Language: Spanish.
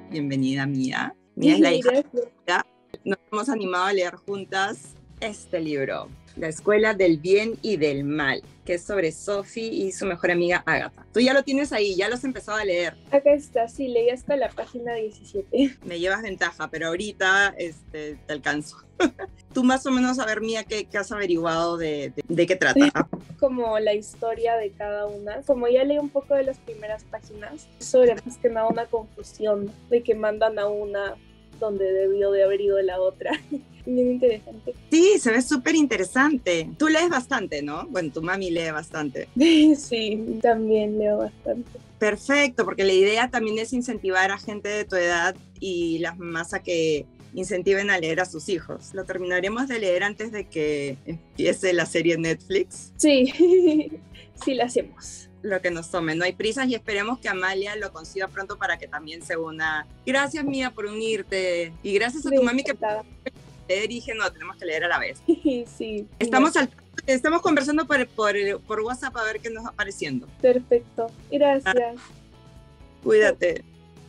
Bienvenida, Mía. Mía es la hija de Gracias. Mía. Nos hemos animado a leer juntas este libro, La Escuela del Bien y del Mal, que es sobre Sophie y su mejor amiga Agatha. Tú ya lo tienes ahí, ya lo has empezado a leer. Acá está, sí, leí hasta la página 17. Me llevas ventaja, pero ahorita te alcanzo. Tú más o menos, a ver, Mía, ¿qué has averiguado de qué trata? Como la historia de cada una. Como ya leí un poco de las primeras páginas, sobre más que nada una confusión de que mandan a una donde debió de haber ido la otra. Bien interesante. Sí, se ve súper interesante. Tú lees bastante, ¿no? Bueno, tu mami lee bastante. Sí, también leo bastante. Perfecto, porque la idea también es incentivar a gente de tu edad y las mamás a que incentiven a leer a sus hijos. Lo terminaremos de leer antes de que empiece la serie Netflix. Sí, sí la hacemos. Lo que nos tome, no hay prisas y esperemos que Amalia lo consiga pronto para que también se una. Gracias, Mía, por unirte y gracias a tu mami que leer y dije, no, tenemos que leer a la vez. Sí. Estamos conversando por WhatsApp a ver qué nos va apareciendo. Perfecto, gracias. Cuídate.